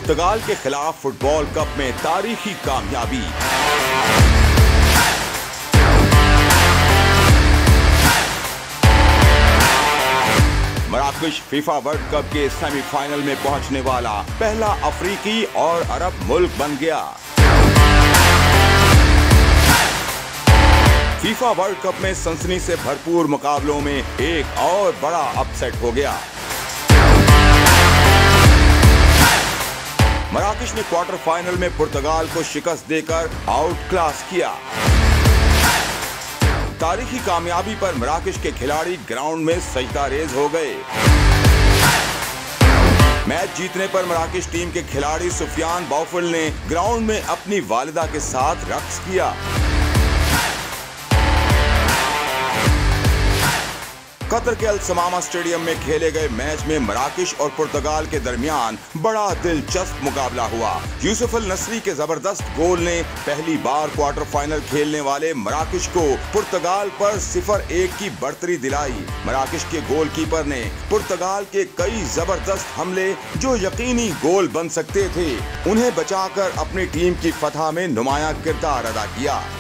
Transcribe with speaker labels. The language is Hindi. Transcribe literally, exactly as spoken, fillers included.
Speaker 1: पुर्तगाल के खिलाफ फुटबॉल कप में तारीखी कामयाबी। मराकश फीफा वर्ल्ड कप के सेमीफाइनल में पहुंचने वाला पहला अफ्रीकी और अरब मुल्क बन गया। फीफा वर्ल्ड कप में सनसनी से भरपूर मुकाबलों में एक और बड़ा अपसेट हो गया। मराकश ने क्वार्टर फाइनल में पुर्तगाल को शिकस्त देकर आउट क्लास किया। तारीखी कामयाबी पर मराकश के खिलाड़ी ग्राउंड में सजदारेज हो गए। मैच जीतने पर मराकश टीम के खिलाड़ी सुफियान बाउफल ने ग्राउंड में अपनी वालिदा के साथ रक्स किया। कतर के अल समामा स्टेडियम में खेले गए मैच में मराकश और पुर्तगाल के दरमियान बड़ा दिलचस्प मुकाबला हुआ। यूसुफ अल नसरी के जबरदस्त गोल ने पहली बार क्वार्टर फाइनल खेलने वाले मराकश को पुर्तगाल पर सिफर एक की बढ़तरी दिलाई। मराकश के गोलकीपर ने पुर्तगाल के कई जबरदस्त हमले जो यकीनी गोल बन सकते थे, उन्हें बचाकर अपनी टीम की फतह में नुमाया किरदार अदा किया।